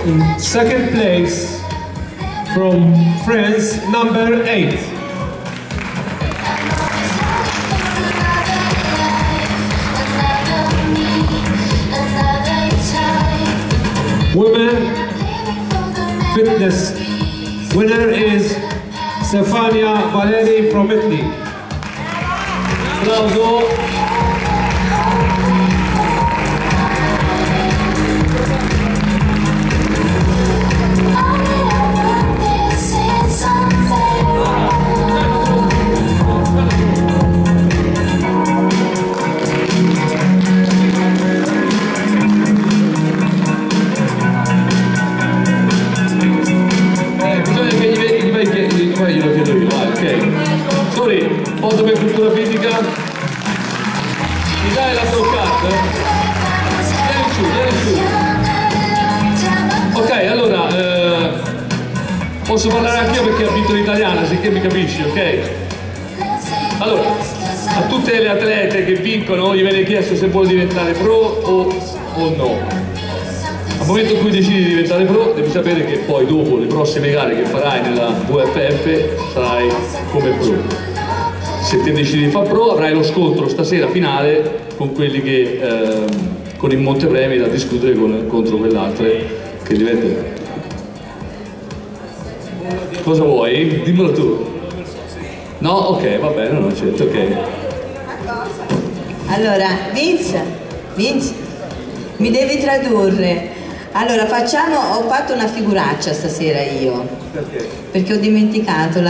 In second place from France, number 8. Women fitness winner is Stefania Valeri from Italy. Applauso. Glielo chiedo io, ok. Sorry, foto per cultura fisica. Mi dai la toccata? Vieni su. Ok, allora, posso parlare anche io perché abito l'italiana, sicché mi capisci, ok? Allora, a tutte le atlete che vincono gli viene chiesto se vuole diventare pro o no. Al momento in cui decidi di diventare pro, devi sapere che poi dopo le prossime gare che farai nella VFF sarai come pro. Se ti decidi di fare pro, avrai lo scontro stasera finale con quelli che con il montepremi da discutere contro quell'altre che diventa. Cosa vuoi? Dimmelo tu. No? Ok, va bene, no, certo, ok. Allora, Vince, mi devi tradurre. Allora, ho fatto una figuraccia stasera io. Perché? Perché ho dimenticato